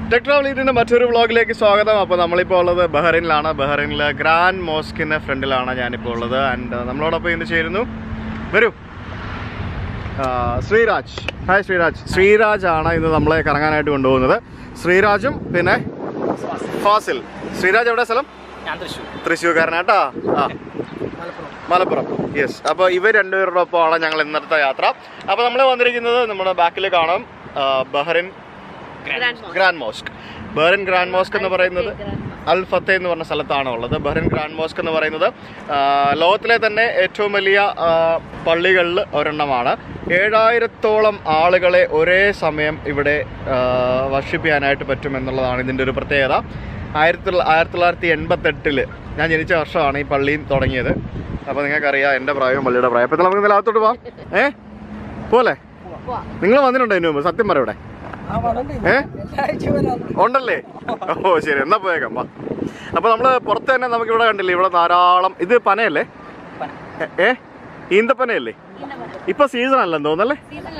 Tech ട്രാവലിന്റെ മറ്റൊരു വ്ളോഗിലേക്ക് സ്വാഗതം. അപ്പോൾ നമ്മളിപ്പോൾ ഉള്ളത് ബഹ്റൈനിലാണ്. ബഹ്റൈനിലെ ഗ്രാൻഡ് മോസ്കിന്റെ ഫ്രണ്ടിലാണ് ഞാനിപ്പോൾ ഉള്ളത്. ആൻഡ് നമ്മളോടൊപ്പം ഇന്ന് ചേരുന്നു, വരൂ, ശ്രീരാജ്. ഹായ് ശ്രീരാജ്. ശ്രീരാജ് ആണ് ഇന്ന് നമ്മളെ കറങ്ങാനായിട്ട് കൊണ്ടുപോകുന്നത്. ശ്രീരാജും പിന്നെ ഫാസിൽ. ശ്രീരാജ് എവിടെ സ്ഥലം? തൃശ്ശൂർക്കാരനാട്ടാ. മലപ്പുറം. യെസ്. അപ്പോൾ ഇവർ രണ്ടുപേരോടൊപ്പമാണ് ഞങ്ങൾ ഇന്നത്തെ യാത്ര. അപ്പോൾ നമ്മൾ വന്നിരിക്കുന്നത് നമ്മുടെ ബാക്കിൽ കാണാം Bahrain grand mosque. Bahrain grand mosque എന്ന് പറയുന്നത് അൽ ഫത്തെ എന്ന് പറഞ്ഞ സ്ഥലത്താണ് ഉള്ളത്. ബഹ്റൈൻ ഗ്രാൻഡ് മോസ്ക് എന്ന് പറയുന്നത് ലോകത്തിലെ തന്നെ ഏറ്റവും വലിയ പള്ളികളിൽ ഒരെണ്ണമാണ്. 7000-ഓളം ആളുകളെ ഒരേ സമയം ഇവിടെ വർഷിപ്പ് ചെയ്യാനായിട്ട് പറ്റുമെന്നുള്ളതാണ് ഇതിൻ്റെ ഒരു പ്രത്യേകത. 1988 ഞാൻ ജനിച്ച വർഷമാണ് ഈ പള്ളിയും തുടങ്ങിയത്. അപ്പോൾ നിങ്ങൾക്കറിയാം എൻ്റെ പ്രായവും പള്ളിയുടെ പ്രായം. അപ്പോൾ നമുക്ക് ഇതിനകത്തോട്ട് പോവാം. പോലെ നിങ്ങൾ വന്നിട്ടുണ്ടോ ഇതിനു മുമ്പ്? സത്യം പറ ഇവിടെ ഉണ്ടല്ലേ? ഓ ശരി, എന്നാ പോയേക്കാം. വാ. അപ്പോൾ നമ്മൾ പുറത്ത് തന്നെ നമുക്കിവിടെ കണ്ടില്ലേ, ഇവിടെ ധാരാളം. ഇത് പനയല്ലേ? ഈന്തപ്പനയല്ലേ? ഇപ്പൊ സീസൺ അല്ലെന്ന് തോന്നല്ലേ?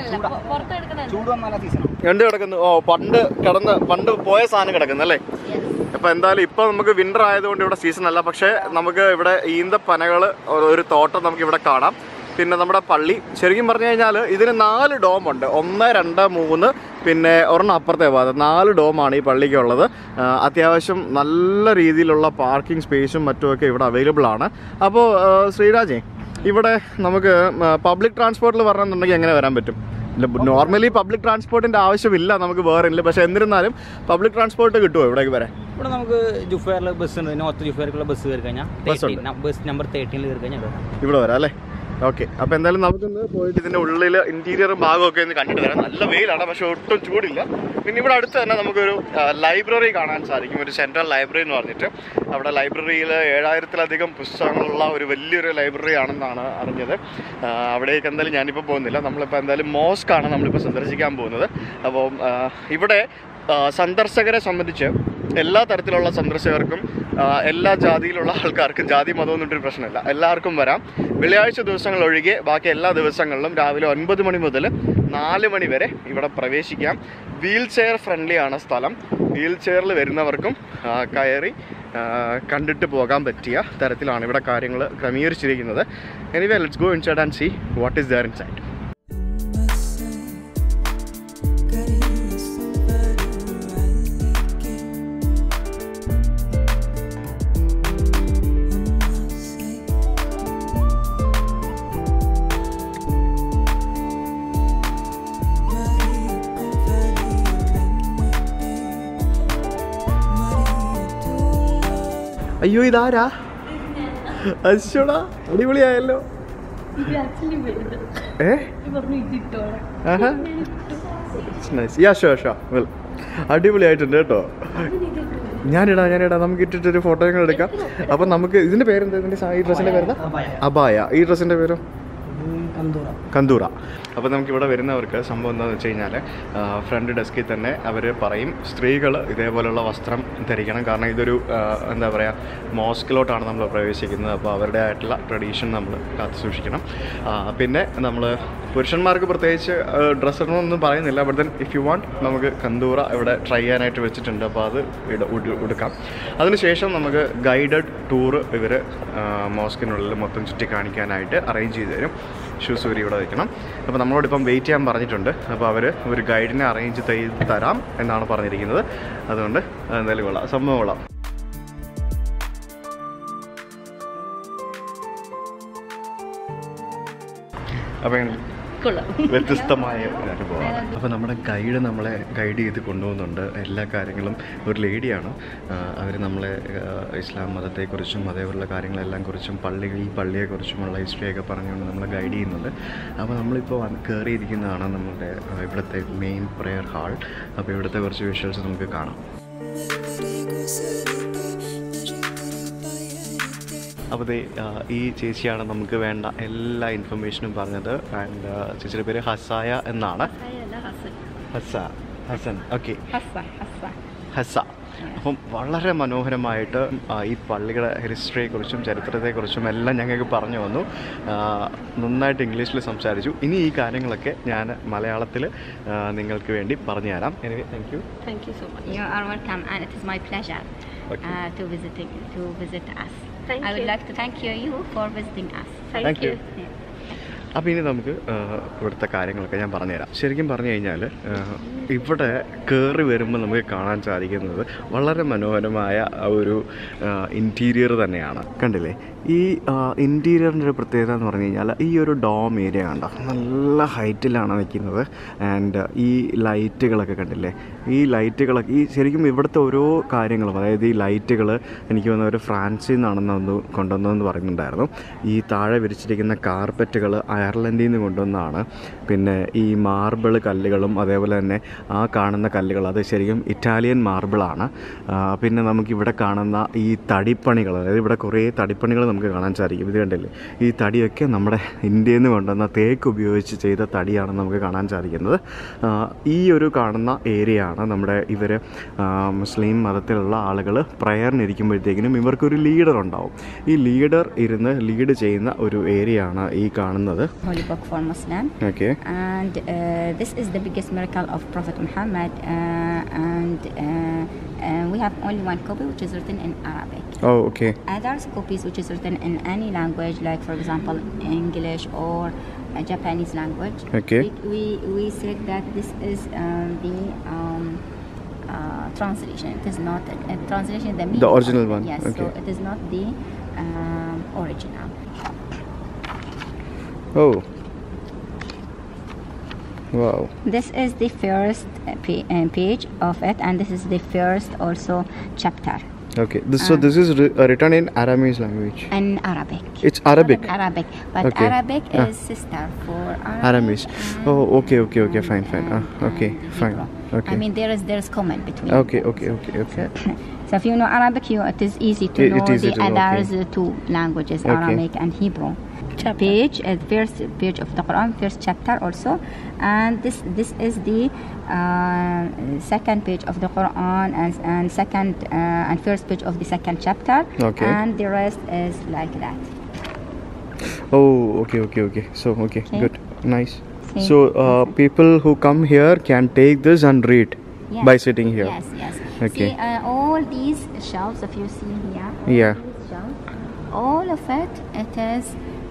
രണ്ട് കിടക്കുന്നു. ഓ, പണ്ട് പോയ സാധനം കിടക്കുന്നല്ലേ? അപ്പോൾ എന്തായാലും ഇപ്പോൾ നമുക്ക് വിൻ്റർ ആയതുകൊണ്ട് ഇവിടെ സീസൺ അല്ല. പക്ഷേ നമുക്ക് ഇവിടെ ഈന്തപ്പനകൾ ഒരു തോട്ടം നമുക്ക് ഇവിടെ കാണാം. പിന്നെ നമ്മുടെ പള്ളി ശരിക്കും പറഞ്ഞു കഴിഞ്ഞാൽ ഇതിന് 4 ഡോമുണ്ട്. 1, 2, 3, പിന്നെ ഒരെണ്ണം അപ്പുറത്തെ ഭാഗത്ത് 4 ഡോമാണ് ഈ പള്ളിക്കുള്ളത്. അത്യാവശ്യം നല്ല രീതിയിലുള്ള പാർക്കിംഗ് സ്പേസും മറ്റുമൊക്കെ ഇവിടെ അവൈലബിൾ ആണ്. അപ്പോൾ ശ്രീരാജേ, ഇവിടെ നമുക്ക് പബ്ലിക് ട്രാൻസ്പോർട്ടിൽ വരണമെന്നുണ്ടെങ്കിൽ എങ്ങനെ വരാൻ പറ്റും? നോർമലി പബ്ലിക് ട്രാൻസ്പോർട്ടിൻ്റെ ആവശ്യമില്ല നമുക്ക് വേറെ. പക്ഷേ എന്നിരുന്നാലും പബ്ലിക് ട്രാൻസ്പോർട്ട് കിട്ടുമോ ഇവിടേക്ക് വരാൻ? ഇവിടെ നമുക്ക് ജുഫേറിൽ ബസ് ഉണ്ട്. നോർത്ത് ജുഫേറിലുള്ള ബസ് കയറി കഴിഞ്ഞാൽ ബസ് നമ്പർ 13 കയറി കഴിഞ്ഞാൽ ഇവിടെ വരാം അല്ലേ? ഓക്കെ. അപ്പോൾ എന്തായാലും നമുക്കൊന്ന് പോയിട്ട് ഇതിൻ്റെ ഉള്ളിൽ ഇൻറ്റീരിയറും ഭാഗമൊക്കെ ഒന്ന് കണ്ടിട്ട് വരാം. നല്ല വെയിലാണ്, പക്ഷേ ഒട്ടും ചൂടില്ല. പിന്നെ ഇവിടെ അടുത്ത് തന്നെ നമുക്കൊരു ലൈബ്രറി കാണാൻ സാധിക്കും, ഒരു സെൻട്രൽ ലൈബ്രറി എന്ന് പറഞ്ഞിട്ട്. അവിടെ ലൈബ്രറിയിൽ 7000-ലധികം പുസ്തകങ്ങളുള്ള ഒരു വലിയൊരു ലൈബ്രറി ആണെന്നാണ് അറിഞ്ഞത്. അവിടേക്ക് എന്തായാലും ഞാനിപ്പോൾ പോകുന്നില്ല. നമ്മളിപ്പോൾ എന്തായാലും മോസ്കാണ് നമ്മളിപ്പോൾ സന്ദർശിക്കാൻ പോകുന്നത്. അപ്പോൾ ഇവിടെ സന്ദർശകരെ സംബന്ധിച്ച് എല്ലാ തരത്തിലുള്ള സന്ദർശകർക്കും എല്ലാ ജാതിയിലുള്ള ആൾക്കാർക്കും ജാതി മതമൊന്നിട്ടൊരു പ്രശ്നമില്ല, എല്ലാവർക്കും വരാം. വെള്ളിയാഴ്ച ദിവസങ്ങൾ ഒഴികെ ബാക്കി എല്ലാ ദിവസങ്ങളിലും രാവിലെ 9 മണി മുതൽ 4 മണി വരെ ഇവിടെ പ്രവേശിക്കാം. വീൽ ചെയർ ഫ്രണ്ട്ലി ആണ് സ്ഥലം. വീൽ ചെയറിൽ വരുന്നവർക്കും കയറി കണ്ടിട്ട് പോകാൻ പറ്റിയ തരത്തിലാണ് ഇവിടെ കാര്യങ്ങൾ ക്രമീകരിച്ചിരിക്കുന്നത്. Anyway, let's go inside and see what is there inside. അയ്യോ, ഇതാരാ? അശ്വടാ, അടിപൊളിയായല്ലോ. അടിപൊളിയായിട്ടുണ്ട് കേട്ടോ. ഞാനിടാം. നമുക്ക് ഇട്ടിട്ടൊരു ഫോട്ടോകൾ എടുക്കാം. അപ്പം നമുക്ക് ഇതിൻ്റെ പേരെന്താ? ഇതിൻ്റെ ഈ ഡ്രസ്സിൻ്റെ പേരെന്താ? അബായ. ഈ ഡ്രസ്സിൻ്റെ പേരോ? കന്തൂറ. അപ്പോൾ നമുക്കിവിടെ വരുന്നവർക്ക് സംഭവം എന്താണെന്ന് വെച്ച് കഴിഞ്ഞാൽ ഫ്രണ്ട് ഡെസ്കിൽ തന്നെ അവർ പറയും സ്ത്രീകൾ ഇതേപോലെയുള്ള വസ്ത്രം ധരിക്കണം. കാരണം ഇതൊരു എന്താ പറയുക, മോസ്കിലോട്ടാണ് നമ്മൾ പ്രവേശിക്കുന്നത്. അപ്പോൾ അവരുടെ ആയിട്ടുള്ള ട്രഡീഷൻ നമ്മൾ കാത്തു സൂക്ഷിക്കണം. പിന്നെ നമ്മൾ പുരുഷന്മാർക്ക് പ്രത്യേകിച്ച് ഡ്രസ്സ് ഇടണമെന്നൊന്നും പറയുന്നില്ല. But then if you want നമുക്ക് കന്തൂറ ഇവിടെ ട്രൈ ചെയ്യാനായിട്ട് വെച്ചിട്ടുണ്ട്. അപ്പോൾ അത് എടുക്കാം. അതിനുശേഷം നമുക്ക് ഗൈഡഡ് ടൂറ് ഇവർ മോസ്കിനുള്ളിൽ മൊത്തം ചുറ്റി കാണിക്കാനായിട്ട് അറേഞ്ച് ചെയ്ത് തരും. ഷൂസ് ഊരി ഇവിടെ വയ്ക്കണം. അപ്പോൾ നമ്മളോടിപ്പം വെയിറ്റ് ചെയ്യാൻ പറഞ്ഞിട്ടുണ്ട്. അപ്പോൾ അവർ ഒരു ഗൈഡിനെ അറേഞ്ച് ചെയ്ത് തരാം എന്നാണ് പറഞ്ഞിരിക്കുന്നത്. അതുകൊണ്ട് എന്തായാലും കൊള്ളാം, സംഭവം കൊള്ളാം. അപ്പോൾ വ്യത്യസ്തമായ ഒരു അനുഭവമാണ്. അപ്പോൾ നമ്മുടെ ഗൈഡ് നമ്മളെ ഗൈഡ് ചെയ്ത് കൊണ്ടുപോകുന്നുണ്ട്. എല്ലാ കാര്യങ്ങളും ഒരു ലേഡിയാണ്. അവർ നമ്മളെ ഇസ്ലാം മതത്തെക്കുറിച്ചും അതേപോലുള്ള കാര്യങ്ങളെല്ലാം കുറിച്ചും പള്ളിയെക്കുറിച്ചുമുള്ള ഹിസ്റ്ററിയൊക്കെ പറഞ്ഞുകൊണ്ട് നമ്മളെ ഗൈഡ് ചെയ്യുന്നുണ്ട്. അപ്പോൾ നമ്മളിപ്പോൾ കയറിയിരിക്കുന്നതാണ് നമ്മുടെ ഇവിടുത്തെ മെയിൻ പ്രെയർ ഹാൾ. അപ്പോൾ ഇവിടുത്തെ കുറച്ച് വിഷ്വൽസ് നമുക്ക് കാണാം. അപ്പോൾ ഈ ചേച്ചിയാണ് നമുക്ക് വേണ്ട എല്ലാ ഇൻഫർമേഷനും പറഞ്ഞത്. ആൻഡ് ചേച്ചിയുടെ പേര് ഹസായ എന്നാണ്. ഹസൻ. ഓക്കെ. ഹസ. അപ്പം വളരെ മനോഹരമായിട്ട് ഈ പള്ളിയുടെ ഹിസ്റ്ററിയെക്കുറിച്ചും ചരിത്രത്തെക്കുറിച്ചും എല്ലാം ഞങ്ങൾക്ക് പറഞ്ഞു വന്നു. നന്നായിട്ട് ഇംഗ്ലീഷിൽ സംസാരിച്ചു. ഇനി ഈ കാര്യങ്ങളൊക്കെ ഞാൻ മലയാളത്തിൽ നിങ്ങൾക്ക് വേണ്ടി പറഞ്ഞു തരാം. Anyway thank you. Thank you so much. You are welcome, and it is my pleasure to visit us. I would like to thank you for visiting us. Thank you. അപ്പോൾ ഇനി നമുക്ക് ഇവിടുത്തെ കാര്യങ്ങളൊക്കെ ഞാൻ പറഞ്ഞുതരാം. ശരിക്കും പറഞ്ഞു കഴിഞ്ഞാൽ ഇവിടെ കയറി വരുമ്പോൾ നമുക്ക് കാണാൻ സാധിക്കുന്നത് വളരെ മനോഹരമായ ഒരു ഇൻറ്റീരിയർ തന്നെയാണ്. കണ്ടില്ലേ, ഈ ഇൻറ്റീരിയറിൻ്റെ ഒരു പ്രത്യേകത എന്ന് പറഞ്ഞു കഴിഞ്ഞാൽ ഈ ഒരു ഡോം ഏരിയ കണ്ടോ, നല്ല ഹൈറ്റിലാണ് നിൽക്കുന്നത്. ആൻഡ് ഈ ലൈറ്റുകളൊക്കെ കണ്ടില്ലേ, ഈ ലൈറ്റുകളൊക്കെ ഈ ശരിക്കും ഇവിടുത്തെ ഓരോ കാര്യങ്ങളും, അതായത് ഈ ലൈറ്റുകൾ എനിക്ക് തോന്നുന്ന ഒരു ഫ്രാൻസിൽ നിന്നാണെന്ന് കൊണ്ടുവന്നതെന്ന് പറയുന്നുണ്ടായിരുന്നു. ഈ താഴെ വിരിച്ചിരിക്കുന്ന കാർപ്പറ്റുകൾ അയർലൻഡിൽ നിന്ന് കൊണ്ടുവന്നതാണ്. പിന്നെ ഈ മാർബിൾ കല്ലുകളും അതേപോലെ തന്നെ ആ കാണുന്ന കല്ലുകൾ അത് ശരിക്കും ഇറ്റാലിയൻ മാർബിളാണ്. പിന്നെ നമുക്കിവിടെ കാണുന്ന ഈ തടിപ്പണികൾ, അതായത് ഇവിടെ കുറേ തടിപ്പണികൾ നമുക്ക് കാണാൻ സാധിക്കും. ഇത് കണ്ടില്ലേ, ഈ തടിയൊക്കെ നമ്മുടെ ഇന്ത്യയിൽ നിന്ന് കൊണ്ടുവന്ന തേക്ക് ഉപയോഗിച്ച് ചെയ്ത തടിയാണ് നമുക്ക് കാണാൻ സാധിക്കുന്നത്. ഈ ഒരു കാണുന്ന ഏരിയ ആണ് നമ്മുടെ ഇവർ മുസ്ലിം മതത്തിലുള്ള ആളുകൾ പ്രയറിനിരിക്കുമ്പോഴത്തേക്കിനും ഇവർക്കൊരു ലീഡർ ഉണ്ടാവും. ഈ ലീഡർ ഇരുന്ന് ലീഡ് ചെയ്യുന്ന ഒരു ഏരിയ ആണ് ഈ കാണുന്നത്. Holy book for Muslim. Okay. And this is the biggest miracle of Prophet Muhammad. And we have only one copy which is written in Arabic. Oh, okay. Others copies which is written in any language, like for example English or Japanese language. Okay. We said that this is the translation. It is not a translation. The original one. Yes. Okay. So it is not the original. Oh. Wow. This is the first page of it, and this is the first also chapter. Okay. So this is written in Aramese language. In Arabic. It's Arabic. Arabic, but Okay. Arabic is sister for Aramese. Oh, okay. Fine. Okay, fine. Okay. I mean, there is common between. Okay. So if you know Arabic, it is easy to know easy the to know, others two languages, Okay. Aramaic and Hebrew. Page, first page of the Quran, first chapter also, and this is the second page of the Quran and second and first page of the second chapter. Okay. And the rest is like that. Oh, okay. So, okay. Good. Nice. See? So, people who come here can take this and read Yes. by sitting here. Yes. Okay. See, all these shelves, if you see here, Yeah. these shelves, all of it is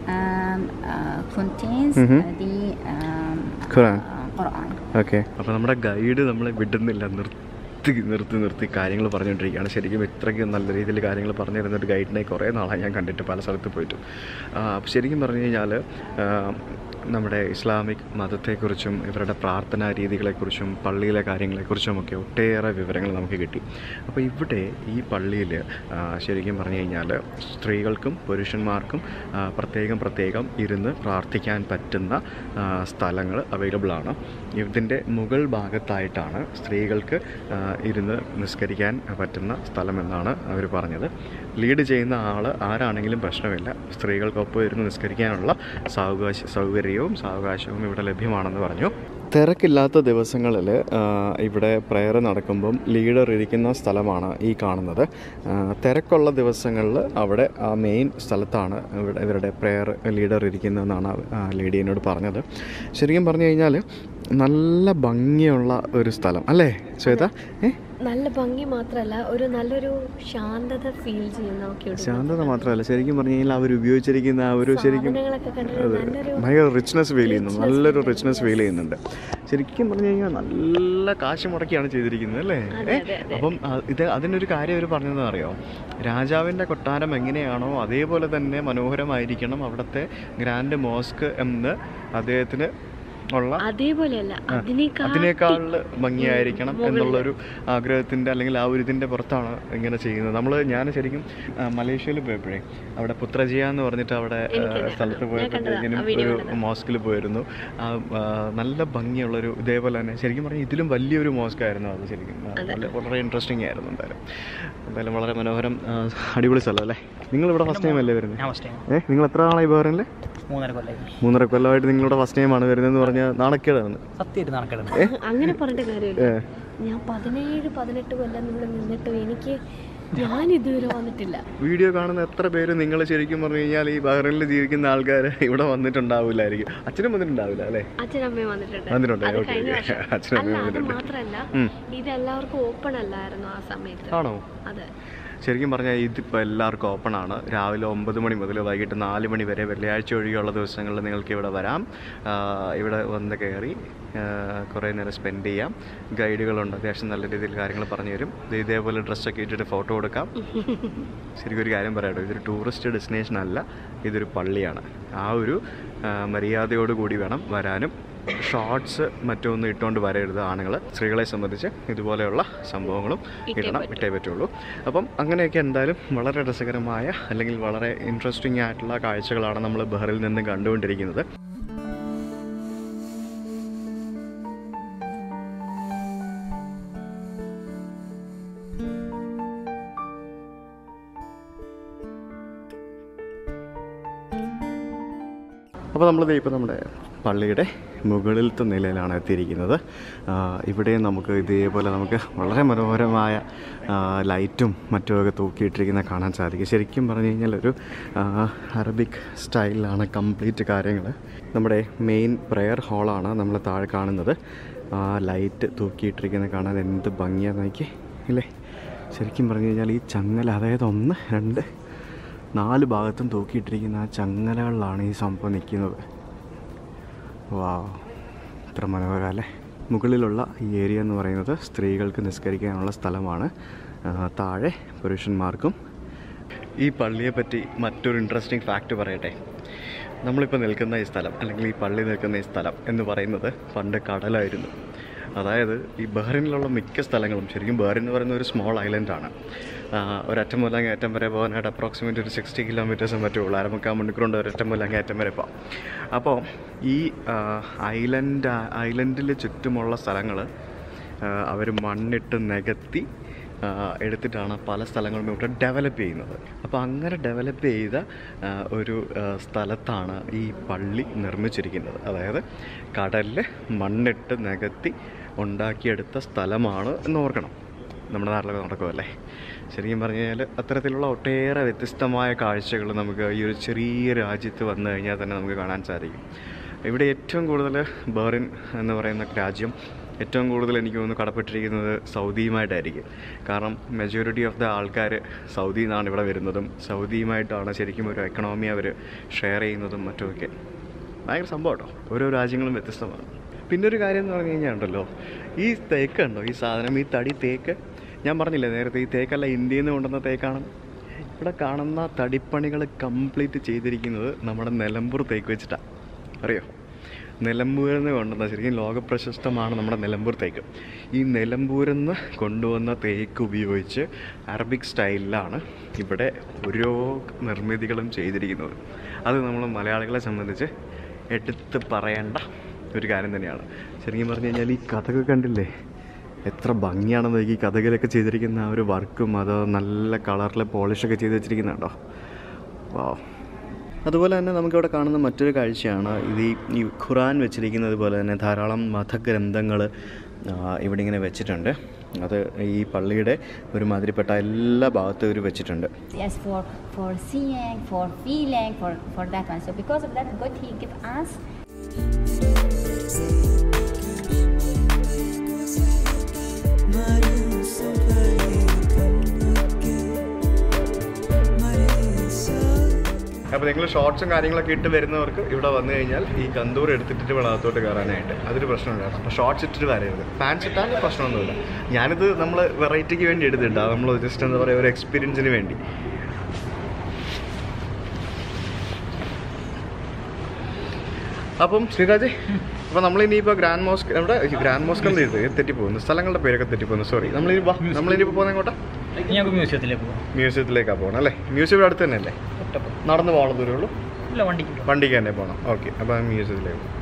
contains the Quran. Quran. Okay. അപ്പോൾ നമ്മുടെ guide നമ്മളെ വിടുന്നില്ല, നിർത്തി കാര്യങ്ങൾ പറഞ്ഞുകൊണ്ടിരിക്കുകയാണ്. ശരിക്കും ഇത്രയ്ക്ക് നല്ല രീതിയിൽ കാര്യങ്ങൾ പറഞ്ഞു തരുന്ന ഒരു ഗൈഡിനെ കുറേ നാളായി ഞാൻ കണ്ടിട്ട്, പല സ്ഥലത്ത് പോയിട്ടും. അപ്പോൾ ശരിക്കും പറഞ്ഞു കഴിഞ്ഞാൽ നമ്മുടെ ഇസ്ലാമിക് മതത്തെക്കുറിച്ചും ഇവരുടെ പ്രാർത്ഥനാ രീതികളെക്കുറിച്ചും പള്ളിയിലെ കാര്യങ്ങളെക്കുറിച്ചുമൊക്കെ ഒട്ടേറെ വിവരങ്ങൾ നമുക്ക് കിട്ടി. അപ്പോൾ ഇവിടെ ഈ പള്ളിയിൽ ശരിക്കും പറഞ്ഞു കഴിഞ്ഞാൽ സ്ത്രീകൾക്കും പുരുഷന്മാർക്കും പ്രത്യേകം ഇരുന്ന് പ്രാർത്ഥിക്കാൻ പറ്റുന്ന സ്ഥലങ്ങൾ അവൈലബിളാണ്. ഇതിൻ്റെ മുകൾ ഭാഗത്തായിട്ടാണ് സ്ത്രീകൾക്ക് ഇരുന്ന് നിസ്കരിക്കാൻ പറ്റുന്ന സ്ഥലമെന്നാണ് അവർ പറഞ്ഞത്. ലീഡ് ചെയ്യുന്ന ആൾ ആരാണെങ്കിലും പ്രശ്നമില്ല, സ്ത്രീകൾക്കൊപ്പം ഇരുന്ന് നിസ്കരിക്കാനുള്ള സാവകാശവും ഇവിടെ ലഭ്യമാണെന്ന് പറഞ്ഞു. തിരക്കില്ലാത്ത ദിവസങ്ങളിൽ ഇവിടെ പ്രെയർ നടക്കുമ്പം ലീഡർ ഇരിക്കുന്ന സ്ഥലമാണ് ഈ കാണുന്നത്. തിരക്കുള്ള ദിവസങ്ങളിൽ അവിടെ ആ മെയിൻ സ്ഥലത്താണ് ഇവരുടെ പ്രെയർ ലീഡർ ഇരിക്കുന്നതെന്നാണ് ലേഡി എന്നോട് പറഞ്ഞത്. ശരിക്കും പറഞ്ഞു കഴിഞ്ഞാൽ നല്ല ഭംഗിയുള്ള ഒരു സ്ഥലം അല്ലേ ശ്വേത? നല്ല ഭംഗി മാത്രമല്ല, ഒരു നല്ലൊരു ശാന്തത ഫീൽ ചെയ്യുന്ന. ശാന്തത മാത്രമല്ല, ശരിക്കും പറഞ്ഞു കഴിഞ്ഞാൽ അവർ ഉപയോഗിച്ചിരിക്കുന്ന ആ ഒരു ശരിക്കും ഭയങ്കര റിച്ച്നെസ് ഫീൽ ചെയ്യുന്നു, നല്ലൊരു റിച്ച്നെസ് ഫീൽ ചെയ്യുന്നുണ്ട്. ശരിക്കും പറഞ്ഞു കഴിഞ്ഞാൽ നല്ല കാശ് മുടക്കിയാണ് ചെയ്തിരിക്കുന്നത് അല്ലേ? അപ്പം അതിനൊരു കാര്യം അവർ പറഞ്ഞതെന്ന് അറിയോ, രാജാവിൻ്റെ കൊട്ടാരം എങ്ങനെയാണോ അതേപോലെ തന്നെ മനോഹരമായിരിക്കണം അവിടുത്തെ ഗ്രാൻഡ് മോസ്ക് എന്ന് അദ്ദേഹത്തിന് ഉള്ള, അതേപോലെയല്ല അതിനേക്കാൾ ഭംഗിയായിരിക്കണം എന്നുള്ളൊരു ആഗ്രഹത്തിൻ്റെ അല്ലെങ്കിൽ ആ ഒരു ഇതിൻ്റെ പുറത്താണ് ഇങ്ങനെ ചെയ്യുന്നത്. ഞാൻ ശരിക്കും മലേഷ്യയിൽ പോയപ്പോഴേ അവിടെ പുത്രജിയ എന്ന് പറഞ്ഞിട്ട് അവിടെ സ്ഥലത്ത് പോയപ്പോഴത്തേക്കിനും ഒരു മോസ്കിൽ പോയിരുന്നു. നല്ല ഭംഗിയുള്ളൊരു ഇതേപോലെ തന്നെ ശരിക്കും പറഞ്ഞാൽ ഇതിലും വലിയൊരു മോസ്ക് ആയിരുന്നു അത്. ശരിക്കും വളരെ ഇൻട്രസ്റ്റിംഗ് ആയിരുന്നു. എന്തായാലും വളരെ മനോഹരം, അടിപൊളി സ്ഥലം അല്ലേ? നിങ്ങളിവിടെ ഫസ്റ്റ് ടൈം അല്ലേ വരുന്നത്? നിങ്ങൾ എത്ര നാളായി പോകാറില്ലേ? 3.5 കൊല്ലമായിട്ട് നിങ്ങളിവിടെ ഫസ്റ്റ് ടൈമാണ് വരുന്നതെന്ന് പറഞ്ഞാൽ നാണക്കേടാണ്. അങ്ങനെ പറഞ്ഞിട്ട് കാര്യമില്ല. ഞാൻ 17-18 കൊല്ലം ഇവിടെ നിന്നിട്ടും ഞാൻ ഇതുവരെ വന്നിട്ടില്ല. വീഡിയോ കാണുന്ന എത്ര പേര് നിങ്ങൾ ശരിക്കും പറഞ്ഞു കഴിഞ്ഞാൽ ഈ ബഹ്റൈനിൽ ജീവിക്കുന്ന ആൾക്കാർ ഇവിടെ വന്നിട്ടുണ്ടാവില്ലായിരിക്കും. അച്ഛനും വന്നിട്ടുണ്ടാവില്ല അല്ലേ? അച്ഛനമ്മയും വന്നിട്ടുണ്ട്. അത് മാത്രല്ല, ഇത് എല്ലാവർക്കും ഓപ്പൺ അല്ലായിരുന്നു ആ സമയത്ത്. ആണോ? അതെ. ശരിക്കും പറഞ്ഞാൽ ഇതിപ്പോൾ എല്ലാവർക്കും ഓപ്പൺ ആണ്. രാവിലെ 9 മണി മുതൽ വൈകിട്ട് 4 മണി വരെ വെള്ളിയാഴ്ച ഒഴികെയുള്ള ദിവസങ്ങളിൽ നിങ്ങൾക്ക് ഇവിടെ വരാം. ഇവിടെ വന്ന് കയറി കുറേ നേരം സ്പെൻഡ് ചെയ്യാം. ഗൈഡുകളുണ്ട്, അത്യാവശ്യം നല്ല രീതിയിൽ കാര്യങ്ങൾ പറഞ്ഞു തരും. ഇതേപോലെ ഡ്രസ്സൊക്കെ ഇട്ടിട്ട് ഫോട്ടോ കൊടുക്കാം. ശരിക്കും ഒരു കാര്യം പറയാട്ടോ, ഇതൊരു ടൂറിസ്റ്റ് ഡെസ്റ്റിനേഷൻ അല്ല, ഇതൊരു പള്ളിയാണ്. ആ ഒരു മര്യാദയോടുകൂടി വേണം വരാനും. ഷോർട്സ് മറ്റൊന്നും ഇട്ടുകൊണ്ട് വരരുത് ആണുങ്ങൾ. സ്ത്രീകളെ സംബന്ധിച്ച് ഇതുപോലെയുള്ള സംഭവങ്ങളും ഇട്ടേ പറ്റുള്ളൂ. അപ്പം അങ്ങനെയൊക്കെ എന്തായാലും വളരെ രസകരമായ അല്ലെങ്കിൽ വളരെ ഇൻട്രസ്റ്റിംഗ് ആയിട്ടുള്ള കാഴ്ചകളാണ് നമ്മൾ ബഹ്റിൽ നിന്ന് കണ്ടുകൊണ്ടിരിക്കുന്നത്. അപ്പോൾ നമ്മളിത് ഇപ്പോൾ നമ്മുടെ പള്ളിയുടെ മുകളിലത്തെ നിലയിലാണ് എത്തിയിരിക്കുന്നത്. ഇവിടെ നമുക്ക് ഇതേപോലെ നമുക്ക് വളരെ മനോഹരമായ ലൈറ്റും മറ്റുമൊക്കെ തൂക്കിയിട്ടിരിക്കുന്ന കാണാൻ സാധിക്കും. ശരിക്കും പറഞ്ഞു കഴിഞ്ഞാൽ ഒരു അറബിക് സ്റ്റൈലിലാണ് കംപ്ലീറ്റ് കാര്യങ്ങൾ. നമ്മുടെ മെയിൻ പ്രെയർ ഹാളാണ് നമ്മൾ താഴെ കാണുന്നത്. ലൈറ്റ് തൂക്കിയിട്ടിരിക്കുന്നത് കാണാൻ എന്ത് ഭംഗിയാണെന്ന് നോക്കി ഇല്ലേ? ശരിക്കും പറഞ്ഞു കഴിഞ്ഞാൽ ഈ ചങ്ങല, അതായത് 1, 2, 4 ഭാഗത്തും തൂക്കിയിട്ടിരിക്കുന്ന ആ ചങ്ങലകളിലാണ് ഈ സംഭവം നിൽക്കുന്നത്. വാവ്, ഇത്ര മനോഹരം അല്ലേ? മുകളിലുള്ള ഈ ഏരിയ എന്ന് പറയുന്നത് സ്ത്രീകൾക്ക് നിസ്കരിക്കാനുള്ള സ്ഥലമാണ്. താഴെ പുരുഷന്മാർക്കും. ഈ പള്ളിയെപ്പറ്റി മറ്റൊരു ഇൻട്രസ്റ്റിംഗ് ഫാക്റ്റ് പറയട്ടെ. നമ്മളിപ്പോൾ നിൽക്കുന്ന ഈ സ്ഥലം, അല്ലെങ്കിൽ ഈ പള്ളി നിൽക്കുന്ന ഈ സ്ഥലം എന്ന് പറയുന്നത് പണ്ട് കടലായിരുന്നു. അതായത് ഈ ബഹ്റിനിലുള്ള മിക്ക സ്ഥലങ്ങളും, ശരിക്കും ബഹ്റിൻ എന്ന് പറയുന്ന ഒരു സ്മോൾ ഐലൻഡാണ്. ഒരറ്റം മുതൽ അങ്ങ് അറ്റം വരെ പോകാനായിട്ട് അപ്രോക്സിമേറ്റ് ഒരു 60 കിലോമീറ്റേഴ്സും മറ്റേ ഉള്ളൂ. 1/4 മണിക്കൂർ കൊണ്ട് ഒരറ്റം മുതൽ അങ്ങ് അറ്റം വരെ പോകാം. അപ്പോൾ ഈ ഐലൻഡിൽ ചുറ്റുമുള്ള സ്ഥലങ്ങൾ അവർ മണ്ണിട്ട് നികത്തി എടുത്തിട്ടാണ് പല സ്ഥലങ്ങളും ഇവിടെ ഡെവലപ്പ് ചെയ്യുന്നത്. അപ്പോൾ അങ്ങനെ ഡെവലപ്പ് ചെയ്ത ഒരു സ്ഥലത്താണ് ഈ പള്ളി നിർമ്മിച്ചിരിക്കുന്നത്. അതായത് കടലിൽ മണ്ണിട്ട് നികത്തി ഉണ്ടാക്കിയെടുത്ത സ്ഥലമാണ് എന്ന് ഓർക്കണം. നമ്മുടെ നാട്ടിലൊക്കെ നടക്കുമല്ലേ? ശരിക്കും പറഞ്ഞു കഴിഞ്ഞാൽ അത്തരത്തിലുള്ള ഒട്ടേറെ വ്യത്യസ്തമായ കാഴ്ചകൾ നമുക്ക് ഈ ഒരു ചെറിയ രാജ്യത്ത് വന്നു കഴിഞ്ഞാൽ തന്നെ നമുക്ക് കാണാൻ സാധിക്കും. ഇവിടെ ഏറ്റവും കൂടുതൽ ബഹ്റിൻ എന്ന് പറയുന്ന രാജ്യം ഏറ്റവും കൂടുതൽ എനിക്ക് തോന്നുന്നു കടപ്പെട്ടിരിക്കുന്നത് സൗദിയുമായിട്ടായിരിക്കും. കാരണം മെജോറിറ്റി ഓഫ് ദ ആൾക്കാർ സൗദിയിൽ നിന്നാണ് ഇവിടെ വരുന്നതും സൗദിയുമായിട്ടാണ് ശരിക്കും ഒരു എക്കണോമി അവർ ഷെയർ ചെയ്യുന്നതും മറ്റുമൊക്കെ. ഭയങ്കര സംഭവം കേട്ടോ. ഓരോ രാജ്യങ്ങളും വ്യത്യസ്തമാണ്. പിന്നെ ഒരു കാര്യം എന്ന് പറഞ്ഞു കഴിഞ്ഞാൽ ഉണ്ടല്ലോ, ഈ തേക്ക് ഉണ്ടോ, ഈ സാധനം, ഈ തടി തേക്ക്, ഞാൻ പറഞ്ഞില്ലേ നേരത്തെ, ഈ തേക്കല്ല ഇന്ത്യയിൽ നിന്ന് കൊണ്ടുവന്ന തേക്കാണ്. ഇവിടെ കാണുന്ന തടിപ്പണികൾ കംപ്ലീറ്റ് ചെയ്തിരിക്കുന്നത് നമ്മുടെ നിലമ്പൂർ തേക്ക് വെച്ചിട്ടാണ്. അറിയോ? നിലമ്പൂരിൽ നിന്ന് കൊണ്ടുവന്ന, ശരിക്കും ലോകപ്രശസ്തമാണ് നമ്മുടെ നിലമ്പൂർ തേക്ക്. ഈ നിലമ്പൂരിൽ നിന്ന് കൊണ്ടുവന്ന തേക്ക് ഉപയോഗിച്ച് അറബിക് സ്റ്റൈലിലാണ് ഇവിടെ ഓരോ നിർമ്മിതികളും ചെയ്തിരിക്കുന്നത്. അത് നമ്മൾ മലയാളികളെ സംബന്ധിച്ച് എടുത്ത് പറയേണ്ട ഒരു കാര്യം തന്നെയാണ്. ശരിക്കും പറഞ്ഞു കഴിഞ്ഞാൽ ഈ കഥകൾ കണ്ടില്ലേ, എത്ര ഭംഗിയാണെന്ന് ഈ കഥകളൊക്കെ ചെയ്തിരിക്കുന്ന ആ ഒരു വർക്കും, അത് നല്ല കളറിൽ പോളിഷൊക്കെ ചെയ്ത് വെച്ചിരിക്കുന്നുണ്ടോ. വാവ്. അതുപോലെ തന്നെ നമുക്കിവിടെ കാണുന്ന മറ്റൊരു കാഴ്ചയാണ് ഇത് ഈ ഖുറാൻ വെച്ചിരിക്കുന്നത് പോലെ തന്നെ ധാരാളം മതഗ്രന്ഥങ്ങൾ ഇവിടെ ഇങ്ങനെ വെച്ചിട്ടുണ്ട്. അത് ഈ പള്ളിയുടെ ഒരുമാതിരിപ്പെട്ട എല്ലാ ഭാഗത്തും ഇവർ വെച്ചിട്ടുണ്ട്. Yes, for seeing, for feeling, for that one. So because of that, God He give us. അപ്പോൾ നിങ്ങൾ ഷോർട്സും കാര്യങ്ങളൊക്കെ ഇട്ട് വരുന്നവർക്ക് ഇവിടെ വന്നു കഴിഞ്ഞാൽ ഈ കന്തൂർ എടുത്തിട്ട് വേണം അകത്തോട്ട് കയറാനായിട്ട്. അതൊരു പ്രശ്നമില്ല. അപ്പോൾ ഷോർട്സ് ഇട്ടിട്ട് വരരുത്. പാൻസ് ഇട്ടാൽ പ്രശ്നമൊന്നുമില്ല. ഞാനിത് നമ്മൾ വെറൈറ്റിക്ക് വേണ്ടി എടുത്തിട്ടാ, നമ്മൾ ജസ്റ്റ് എന്താ പറയുക, ഒരു എക്സ്പീരിയൻസിന് വേണ്ടി. അപ്പം ശ്രീരാജ്, അപ്പോൾ നമ്മളിനിയിപ്പോൾ ഗ്രാൻഡ് മോസ്ക്, ഗ്രാൻഡ് മോസ്ക് എന്ന് തെറ്റിപ്പോകുന്നു, സ്ഥലങ്ങളുടെ പേരൊക്കെ തെറ്റിപ്പോകുന്നു, സോറി. നമ്മളിനിപ്പോൾ പോകുന്നത് എങ്ങോട്ടാ? മ്യൂസിയത്തിലേക്കാണ് പോകണം അല്ലേ? മ്യൂസിയം ഇവിടെ അടുത്ത് തന്നെ അല്ലേ? നടന്നു പോകണം ദൂരമേ ഉള്ളൂ? വണ്ടിക്ക് തന്നെ പോകണം. ഓക്കെ, അപ്പോൾ മ്യൂസിയത്തിലേക്ക് പോകും.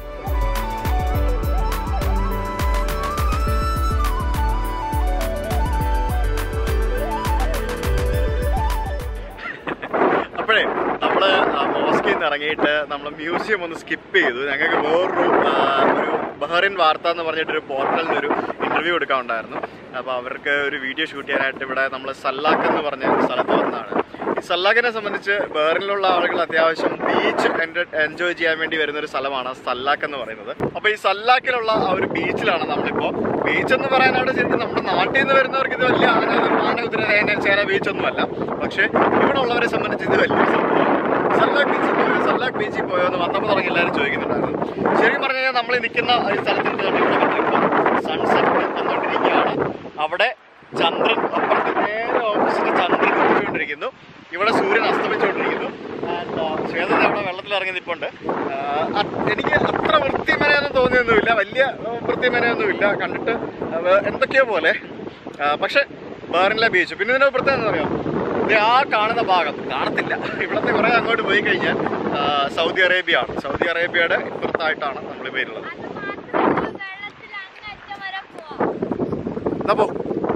അപ്പോഴേ നമ്മൾ മോസ്കിൽ നിന്ന് ഇറങ്ങിയിട്ട് നമ്മൾ മ്യൂസിയം ഒന്ന് സ്കിപ്പ് ചെയ്തു. ഞങ്ങൾക്ക് വേറൊരു ബഹ്റിൻ വാർത്ത എന്ന് പറഞ്ഞിട്ടൊരു പോർട്ടലിൽ ഒരു ഇന്റർവ്യൂ എടുക്കാനുണ്ടായിരുന്നു. അപ്പോൾ അവർക്ക് ഒരു വീഡിയോ ഷൂട്ട് ചെയ്യാനായിട്ട് ഇവിടെ നമ്മൾ സല്ലാക്ക് എന്ന് പറഞ്ഞ സ്ഥലത്ത് വന്നതാണ്. ഈ സല്ലാക്കിനെ സംബന്ധിച്ച് ബഹ്റിനിലുള്ള ആളുകൾ അത്യാവശ്യം ബീച്ച് എൻജോയ് ചെയ്യാൻ വേണ്ടി വരുന്നൊരു സ്ഥലമാണ് സല്ലാക്ക് എന്ന് പറയുന്നത്. അപ്പോൾ ഈ സല്ലാക്കിലുള്ള ആ ഒരു ബീച്ചിലാണ് നമ്മളിപ്പോൾ. ബീച്ച് എന്ന് പറയാനായിട്ട് ശരിക്കും നമ്മുടെ നാട്ടിൽ നിന്ന് വരുന്നവർക്ക് ഇത് വലിയ ആന കുതിര ചേര ബീച്ചൊന്നുമല്ല. പക്ഷേ ഇവിടെ ഉള്ളവരെ സംബന്ധിച്ച് ഇത് വലിയ സംഭവമാണ്. സല്ലാക്ക് ബീച്ചിൽ പോയോ എന്ന് വന്നപ്പോൾ തുടങ്ങി എല്ലാവരും ചോദിക്കുന്നുണ്ടായിരുന്നു. ശരിക്കും പറഞ്ഞു കഴിഞ്ഞാൽ നമ്മൾ നിൽക്കുന്ന ഈ സ്ഥലത്തിൻ്റെ സൺസെറ്റ് വന്നുകൊണ്ടിരിക്കുകയാണ്. അവിടെ ചന്ദ്രൻ അപ്പുറത്ത് നേരെ ഓപ്പോസിറ്റ് ചന്ദ്രൻ പോയിക്കൊണ്ടിരിക്കുന്നു. ഇവിടെ സൂര്യൻ അസ്തമിച്ചുകൊണ്ടിരിക്കുന്നു. ശ്വേത അവിടെ വെള്ളത്തിൽ ഇറങ്ങി നിൽപ്പുണ്ട്. എനിക്ക് അത്ര വൃത്തിമനയൊന്നും തോന്നിയൊന്നുമില്ല, വലിയ വൃത്തിമനയൊന്നുമില്ല, കണ്ടിട്ട് എന്തൊക്കെയോ പോലെ. പക്ഷെ ബഹ്റിനിലെ ബീച്ച് പിന്നെ ഇതിൻ്റെ പ്രത്യേകത എന്താ പറയുക, ഇത് ആ കാണുന്ന ഭാഗം കാണത്തില്ല. ഇവിടുത്തെ കുറേ അങ്ങോട്ട് പോയി കഴിഞ്ഞാൽ സൗദി അറേബ്യ ആണ്. സൗദി അറേബ്യയുടെ ഇപ്പുറത്തായിട്ടാണ് നമ്മൾ പേരുള്ളത്. എന്നാ പോ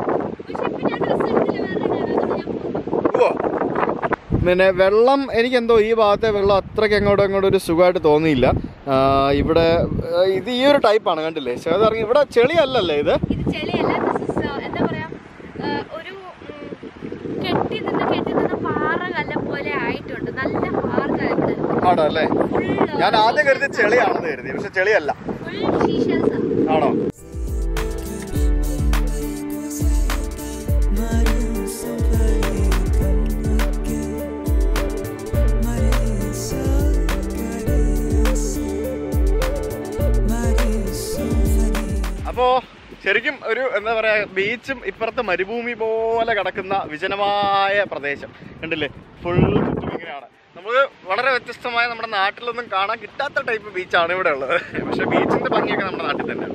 പിന്നെ വെള്ളം എനിക്കെന്തോ ഈ ഭാഗത്തെ വെള്ളം അത്രയ്ക്ക് അങ്ങോട്ടും ഒരു സുഖമായിട്ട് തോന്നിയില്ല. ഇവിടെ ഇത് ഈ ഒരു ടൈപ്പാണ്, കണ്ടില്ലേ ഇറങ്ങി. ഇവിടെ ചെളിയല്ലല്ലേ ഇത്? എന്താ പറയാ, ഒരു കെട്ടി നിന്ന് പാറകല്ല പോലെ ആയിട്ടുണ്ട്. നല്ല പാറ ആണോ അല്ലേ? ഞാൻ ആദ്യം കരുതി ചെളിയാണെന്ന് കരുതി, പക്ഷെ ചെളിയല്ല. ആണോ? അപ്പോൾ ശരിക്കും ഒരു എന്താ പറയുക, ബീച്ചും ഇപ്പുറത്ത് മരുഭൂമി പോലെ കിടക്കുന്ന വിജനമായ പ്രദേശം കണ്ടില്ലേ? ഫുൾ ചുറ്റും ഇങ്ങനെയാണ്. നമുക്ക് വളരെ വ്യത്യസ്തമായ നമ്മുടെ നാട്ടിലൊന്നും കാണാൻ കിട്ടാത്ത ടൈപ്പ് ബീച്ചാണ് ഇവിടെ ഉള്ളത്. പക്ഷെ ബീച്ചിൻ്റെ ഭംഗിയൊക്കെ നമ്മുടെ നാട്ടിൽ തന്നെയാണ്.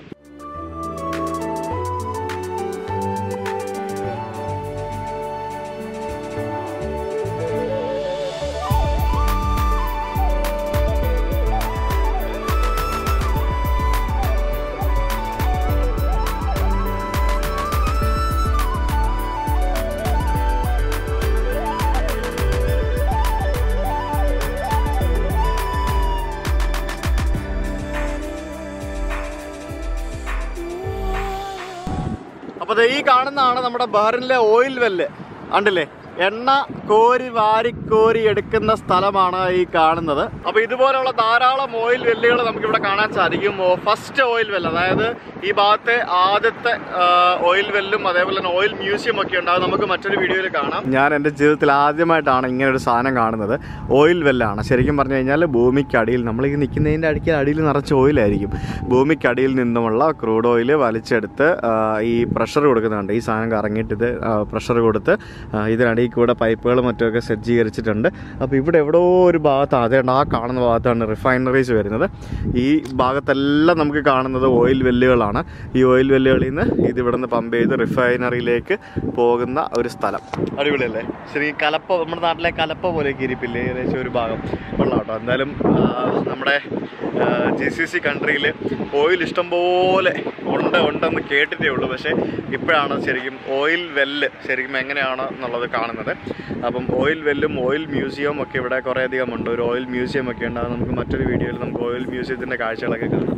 അപ്പോൾ ഈ കാണുന്നതാണ് നമ്മുടെ ബഹ്റിനിലെ ഓയിൽ വെല്ല്. കണ്ടില്ലേ? എണ്ണ വാരിക്കോരി എടുക്കുന്ന സ്ഥലമാണ് ഈ കാണുന്നത്. അപ്പോൾ ഇതുപോലെയുള്ള ധാരാളം ഓയിൽ വെല്ലുകൾ നമുക്കിവിടെ കാണാൻ സാധിക്കും. ഫസ്റ്റ് ഓയിൽ വെല്ല്, അതായത് ഈ ഭാഗത്തെ ആദ്യത്തെ ഓയിൽ വെല്ലും അതേപോലെ തന്നെ ഓയിൽ മ്യൂസിയം ഒക്കെ ഉണ്ടാകും. നമുക്ക് മറ്റൊരു വീഡിയോയിൽ കാണാം. ഞാൻ എൻ്റെ ജീവിതത്തിൽ ആദ്യമായിട്ടാണ് ഇങ്ങനെ ഒരു സാധനം കാണുന്നത്. ഓയിൽ വെല്ലാണ്. ശരിക്കും പറഞ്ഞു കഴിഞ്ഞാൽ ഭൂമിക്കടിയിൽ, നമ്മൾ ഈ നിൽക്കുന്നതിൻ്റെ അടിയിൽ നിറച്ച് ഓയിലായിരിക്കും. ഭൂമിക്കടിയിൽ നിന്നുമുള്ള ക്രൂഡ് ഓയിൽ വലിച്ചെടുത്ത് ഈ പ്രഷർ കൊടുക്കുന്നുണ്ട്. ഈ സാധനം കറങ്ങിയിട്ട് ഇത് പ്രഷർ കൊടുത്ത് ഇതിനടിയിൽ കൂടെ പൈപ്പുകളും മറ്റുമൊക്കെ സജ്ജീകരിച്ചിട്ടുണ്ട്. അപ്പോൾ ഇവിടെ എവിടെയോ ഒരു ഭാഗത്ത് അതേണ്ട ആ കാണുന്ന ഭാഗത്താണ് റിഫൈനറീസ് വരുന്നത്. ഈ ഭാഗത്തെല്ലാം നമുക്ക് കാണുന്നത് ഓയിൽ വെല്ലുകളാണ്. ഈ ഓയിൽ വെല്ലുകളിൽ നിന്ന് ഇതിവിടെ നിന്ന് പമ്പ് ചെയ്ത് റിഫൈനറിയിലേക്ക് പോകുന്ന ഒരു സ്ഥലം. അടിപൊളിയല്ലേ? ശരി, കലപ്പ, നമ്മുടെ നാട്ടിലെ കലപ്പ പോലെയൊക്കെ ഇരിപ്പില്ലേ ഏകദേശം ഒരു ഭാഗം വെള്ളം കേട്ടോ. എന്തായാലും നമ്മുടെ GCC കൺട്രിയിൽ ഓയിൽ ഇഷ്ടംപോലെ ഉണ്ടെന്ന് കേട്ടിട്ടേ ഉള്ളൂ. പക്ഷേ ഇപ്പോഴാണ് ശരിക്കും ഓയിൽ വെല്ല് ശരിക്കും എങ്ങനെയാണ് എന്നുള്ളത് കാണുന്നത്. അപ്പം ഓയിൽ വെല്ലും ഓയിൽ മ്യൂസിയവും ഒക്കെ ഇവിടെ കുറേയധികം ഉണ്ട്. ഒരു ഓയിൽ മ്യൂസിയം ഒക്കെ ഉണ്ട്. അത് നമുക്ക് മറ്റൊരു വീഡിയോയിൽ നമുക്ക് ഓയിൽ മ്യൂസിയത്തിൻ്റെ കാഴ്ചകളൊക്കെ കാണാം.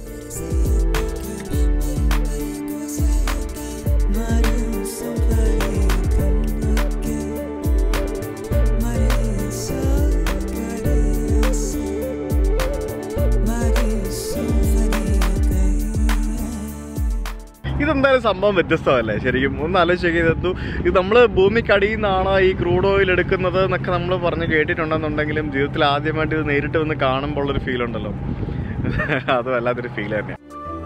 ഇതെന്തായാലും സംഭവം വ്യത്യസ്തമല്ലേ? ശരിക്കും ഒന്ന് ആലോചിക്കുക. ഇത് നമ്മൾ ഭൂമിക്കടിയിൽ നിന്നാണ് ഈ ക്രൂഡ് ഓയിൽ എടുക്കുന്നത് എന്നൊക്കെ നമ്മൾ പറഞ്ഞ് കേട്ടിട്ടുണ്ടെന്നുണ്ടെങ്കിലും ജീവിതത്തിൽ ആദ്യമായിട്ട് ഇത് നേരിട്ട് വന്ന് കാണുമ്പോൾ ഉള്ളൊരു ഫീൽ ഉണ്ടല്ലോ, അത് വല്ലാത്തൊരു ഫീൽ തന്നെയാണ്.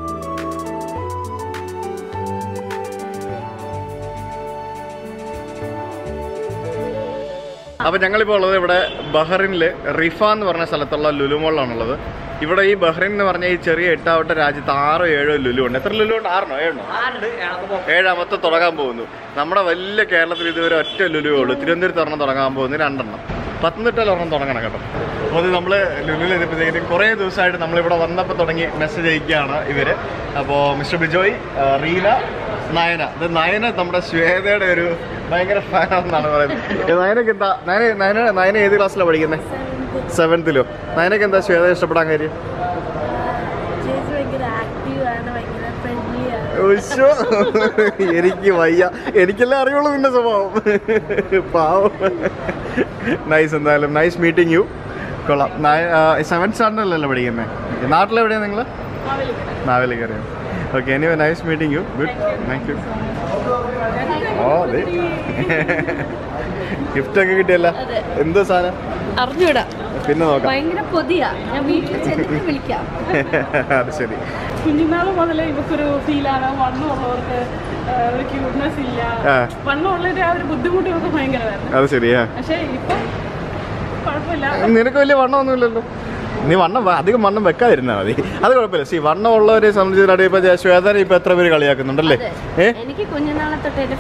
അപ്പോൾ ഞങ്ങളിപ്പോൾ ഉള്ളത് ഇവിടെ ബഹ്റിനിൽ റിഫ എന്ന് പറഞ്ഞ സ്ഥലത്തുള്ള ലുലു മോളിലാണുള്ളത്. ഇവിടെ ഈ ബഹ്റിൻ എന്ന് പറഞ്ഞ ഈ ചെറിയ 8ാമത്തെ രാജ്യത്ത് 6 or 7 ലുലു ഉണ്ട്. എത്ര ലുലു ഉണ്ട്? 6 or 7? 7ാമത്തെ തുടങ്ങാൻ പോകുന്നു. നമ്മുടെ വലിയ കേരളത്തിൽ ഇതുവരെ ഒറ്റ ലുലുവേ ഉള്ളൂ. തിരുവനന്തപുരത്ത് ഒരെണ്ണം തുടങ്ങാൻ പോകുന്നു, 2 എണ്ണം. പത്തനംതിട്ടയിൽ ഒരെണ്ണം തുടങ്ങണം കേട്ടോ. അപ്പോൾ അത് നമ്മൾ ലുലുവിൽ എത്തിയപ്പോഴത്തേക്കും കുറേ ദിവസമായിട്ട് നമ്മളിവിടെ വന്നപ്പോൾ തുടങ്ങി മെസ്സേജ് അയക്കുകയാണ് ഇവർ. അപ്പോൾ മിസ്റ്റർ ബിജോയ്, റീന, നയന. ഇത് നയന നമ്മുടെ ശ്വേതയുടെ ഒരു ഭയങ്കര ഫാനാണെന്നാണ് പറയുന്നത്. നയനക്ക് എന്താ, നയന ഏത് ക്ലാസ്സിലാണ് പഠിക്കുന്നത്? 7th. നയനക്ക് എന്താ ശ്വേത ഇഷ്ടപ്പെടാൻ കാര്യം? എനിക്ക് വയ്യ, എനിക്കെല്ലാം അറിയുള്ളൂ നിന്റെ സ്വഭാവം. പാവം. നൈസ്, എന്തായാലും നൈസ് മീറ്റിംഗ് യു. കൊള്ളാം. 7th സ്റ്റാൻഡേർഡിലല്ലേ പഠിക്കുന്നത്? നാട്ടിലെവിടെയാണ് നിങ്ങൾ? നാവലിക്കരയോ? Okay, anyway nice meeting you. Good, thank you. ഓ അതെ, ഗിഫ്റ്റൊക്കെ കിട്ടിയല്ല. എന്തോ സാധനം അറിഞ്ഞൂടാ, പിന്നെ നോക്കാം. ഭയങ്കര പൊതിയാ, ഞാൻ വീട്ടിൽ ചെന്നിട്ട് വിളിക്കാം. അത് ശരി. കുഞ്ഞുനാള് മുതലേ ഇവക്കൊരു ഫീലാണ് വണ്ണമുള്ളവർക്ക് ഒരു ക്യൂട്ട്നെസ് ഇല്ല, വണ്ണമുള്ളതിന്റെ ആ ഒരു ബുദ്ധിമുട്ട് ഇവർക്ക് ഭയങ്കരമായിരുന്നു. അത് ശരിയാ. പക്ഷെ ഇപ്പൊ കുഴപ്പമില്ല. നിനക്ക് വലിയ വണ്ണമൊന്നുമില്ലല്ലോ. നീ അധികം വണ്ണം വെക്കാതിരുന്നാ മതി, അത് കുഴപ്പമില്ല. സി വണ്ണം ഉള്ളവരെ സംബന്ധിച്ചിട്ട് ഇപ്പൊ ശ്വേതനെ ഇപ്പൊ എത്ര പേര് കളിയാക്കുന്നുണ്ടല്ലേ? എനിക്ക് കുഞ്ഞുനാളെ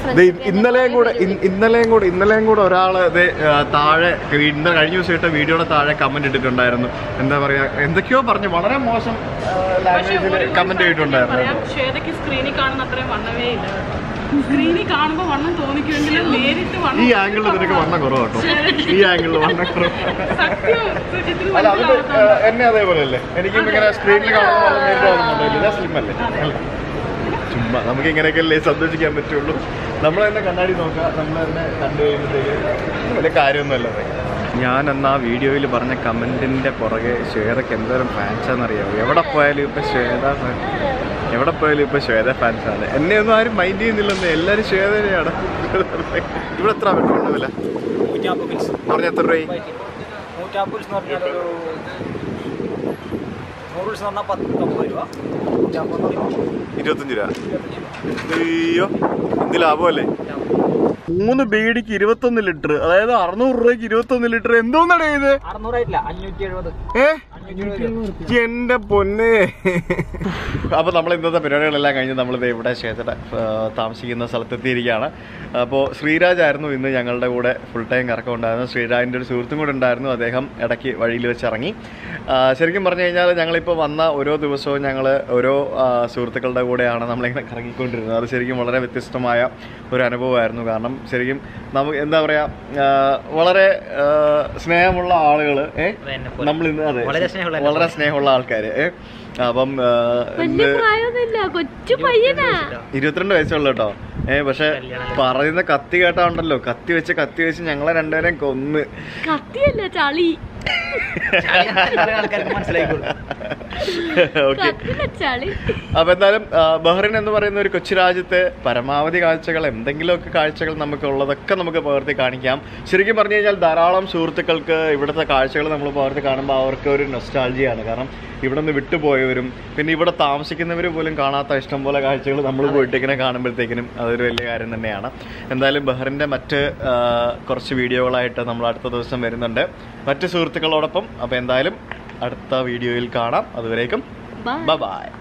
ഇന്നലെയും കൂടെ ഒരാള് താഴെ കഴിഞ്ഞ ദിവസം ഇട്ട വീഡിയോയുടെ താഴെ കമന്റ് ഇട്ടിട്ടുണ്ടായിരുന്നു. എന്താ പറയാ, എന്തൊക്കെയോ പറഞ്ഞു, വളരെ മോശം ലാംഗ്വേജിൽ കമന്റ് ചെയ്തിട്ടുണ്ടായിരുന്നു. ശ്വേതയ്ക്ക് സ്ക്രീനിൽ കാണുന്ന അത്രയും വണ്ണമേ ഇല്ല. സ്ക്രീനിൽ കാണുമ്പോ വണ്ണം തോന്നിക്കുമെങ്കിലും നേരിട്ട് ഈ ആംഗിളിൽ നിനക്ക് വണ്ണം കുറവാട്ടോ. ഈ ആംഗിളിൽ വണ്ണം കുറവ്. അല്ല, അത് എന്നെ അതേപോലെ അല്ലേ, എനിക്കും ഇങ്ങനെ സ്ക്രീനിൽ കാണുമ്പോൾ സ്ലിം അല്ലേ. ചുമ്മാ നമുക്ക് ഇങ്ങനെയൊക്കെ അല്ലേ സന്തോഷിക്കാൻ പറ്റുള്ളൂ. നമ്മൾ തന്നെ കണ്ണാടി നോക്കാം, നമ്മൾ തന്നെ കണ്ടു കഴിയുമ്പോഴത്തേക്ക് വലിയ കാര്യമൊന്നുമല്ല. ഞാൻ എന്നാ വീഡിയോയിൽ പറഞ്ഞ കമൻറ്റിൻ്റെ പുറകെ ശ്വേതയ്ക്ക് എന്തോരം ഫാൻസാണെന്നറിയാമോ? എവിടെ പോയാലും ഇപ്പം ശ്വേത ഫാൻസാണ്. എന്നെ ഒന്നും ആരും മൈൻഡ് ചെയ്യുന്നില്ലെന്ന്, എല്ലാവരും ശ്വേതനെയാണ്. ഇവിടെ എത്ര പെട്രോളിൻ്റെ വില പറഞ്ഞ എത്ര രൂപ? 25 രൂപ. അയ്യോ, എന്ത് ലാഭമല്ലേ. 3 ബീഡിക്ക് 21 ലിറ്റർ, അതായത് 600 രൂപയ്ക്ക് 21 ലിറ്റർ. എന്തോന്നാണ് ഇത്? എന്റെ പൊന്നെ. അപ്പൊ നമ്മൾ ഇന്നത്തെ പരിപാടികളെല്ലാം കഴിഞ്ഞ് നമ്മളിത് ഇവിടെ ശ്വേതയുടെ താമസിക്കുന്ന സ്ഥലത്തെത്തിയിരിക്കുകയാണ്. അപ്പോൾ ശ്രീരാജ് ആയിരുന്നു ഇന്ന് ഞങ്ങളുടെ കൂടെ ഫുൾ ടൈം കറക്കം ഉണ്ടായിരുന്നു. ശ്രീരാജിൻ്റെ ഒരു സുഹൃത്തും കൂടെ ഉണ്ടായിരുന്നു, അദ്ദേഹം ഇടയ്ക്ക് വഴിയിൽ വെച്ച് ഇറങ്ങി. ശരിക്കും പറഞ്ഞു കഴിഞ്ഞാൽ ഞങ്ങളിപ്പോൾ വന്ന ഓരോ ദിവസവും ഞങ്ങൾ ഓരോ സുഹൃത്തുക്കളുടെ കൂടെയാണ് നമ്മളിങ്ങനെ കറങ്ങിക്കൊണ്ടിരുന്നത്. അത് ശരിക്കും വളരെ വ്യത്യസ്തമായ ഒരു അനുഭവമായിരുന്നു. കാരണം ശരിക്കും നമുക്ക് എന്താ പറയുക, വളരെ സ്നേഹമുള്ള ആളുകൾ, നമ്മളിന്ന് അതെ വളരെ സ്നേഹമുള്ള ആൾക്കാർ. അപ്പം 22 വയസ്സുള്ളൂ കേട്ടോ. പക്ഷെ പറയുന്ന കത്തി കേട്ടാണ്ടല്ലോ, കത്തി വെച്ച് ഞങ്ങളെ രണ്ടുപേരെയും കൊന്ന്. കത്തിയല്ല, ചളി. അപ്പൊ എന്തായാലും ബഹ്റൈൻ എന്ന് പറയുന്ന ഒരു കൊച്ചു രാജ്യത്തെ പരമാവധി കാഴ്ചകൾ, എന്തെങ്കിലുമൊക്കെ കാഴ്ചകൾ നമുക്ക് ഉള്ളതൊക്കെ നമുക്ക് പകർത്തി കാണിക്കാം. ശരിക്കും പറഞ്ഞു കഴിഞ്ഞാൽ ധാരാളം സുഹൃത്തുക്കൾക്ക് ഇവിടുത്തെ കാഴ്ചകൾ നമ്മൾ പകർത്തി കാണുമ്പോൾ അവർക്ക് ഒരു നൊസ്റ്റാൾജിയാണ്. കാരണം ഇവിടെ നിന്ന് വിട്ടുപോയവരും പിന്നെ ഇവിടെ താമസിക്കുന്നവർ പോലും കാണാത്ത ഇഷ്ടംപോലെ കാഴ്ചകൾ നമ്മൾ പോയിട്ട് ഇങ്ങനെ കാണുമ്പോഴത്തേക്കിനും അതൊരു വലിയ കാര്യം തന്നെയാണ്. എന്തായാലും ബഹ്റിൻ്റെ മറ്റ് കുറച്ച് വീഡിയോകളായിട്ട് നമ്മൾ അടുത്ത ദിവസം വരുന്നുണ്ട് മറ്റ് സുഹൃത്തുക്കളോടൊപ്പം. അപ്പോൾ എന്തായാലും അടുത്ത വീഡിയോയിൽ കാണാം. അതുവരേക്കും ബൈ ബൈ.